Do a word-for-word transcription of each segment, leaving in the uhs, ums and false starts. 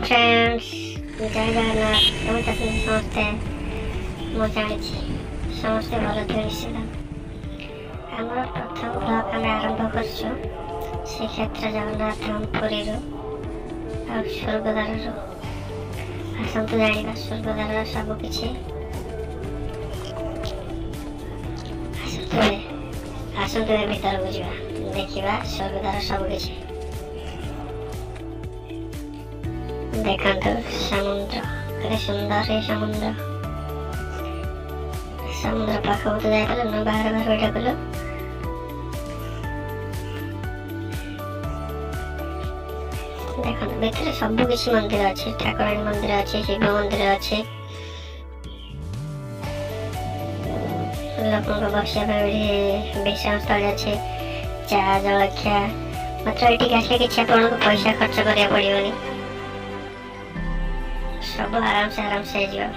Friends जय जगन्नाथ केमती अछंती समस्ते मु जानी समस्ते भल थे निश्चित आमर प्रथम ब्लॉग आम आरंभ कर श्रीक्षेत्र जगन्नाथ पुरी स्वर्गद्वार आसतु जाना स्वर्गद्वार सबकि आसतु भीतर को जा देखा स्वर्गद्वार सबकि देखते समुद्र केते सुंदर है समुद्र समुद्र पाखक तो जाए न बाहर बाहर बैठा कल देखते भीतर सबकि मंदिर अच्छे ठाकुराणी मंदिर अच्छे शिव मंदिर अच्छे लोक बसा विश्राम स्थल अच्छे चा जलखिया मात्र ये आसले कि आपको पैसा खर्च करा पड़ोनी सब आराम से आराम से देखो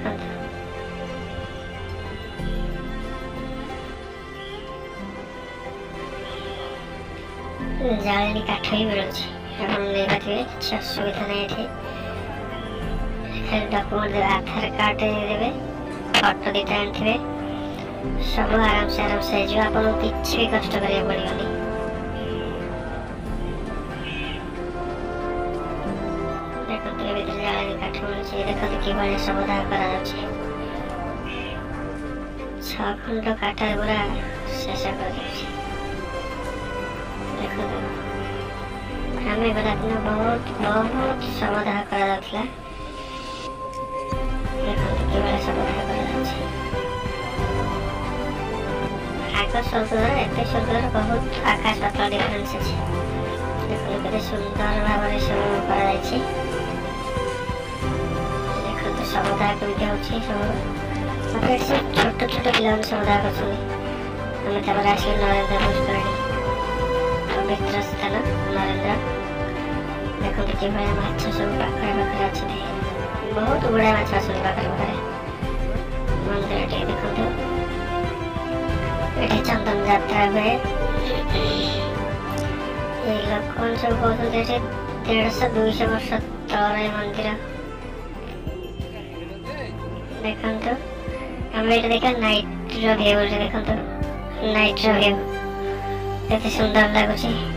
जालेनी काठ ही मिलूँ किसी असुविधा नहीं थी खाली डॉक्यूमेंट देवे आधार कार्ड देवे फोटो दीटा आने सब आराम से आराम से आपको किसी भी कष्ट करा पड़ोनी काठ मिलूँ देखते कि भाई समाधान कर खंड काठ पूरा शेष कर देखो आम गला दिन बहुत बहुत समाधान कर देखते कि समाधान कर आग स्वर्गद्वार एत स्वर्गद्वार बहुत आकाश पाताल डिफरेन्स अच्छे देखो केते सुंदर भाव में सब कर समुदाय कमिटी होची सब मतलब सब छोट छोट पिला समुदाय कर हमें तब आस नरेंद्र पुष्करणी पवित्र स्थान नरेंद्र देखते कि भाई माछ सब पाखे पाखे अच्छे बहुत गुड़ा माछ आसते पाखे पाखे मंदिर टे देखते ये चंदन यात्रा हुए ये लोक सब कहते डेढ़ दुईश वर्ष तल मंदिर देखते आम ये देखा नाइट व्यू देखते नाइट व्यू केते सुंदर लगुच।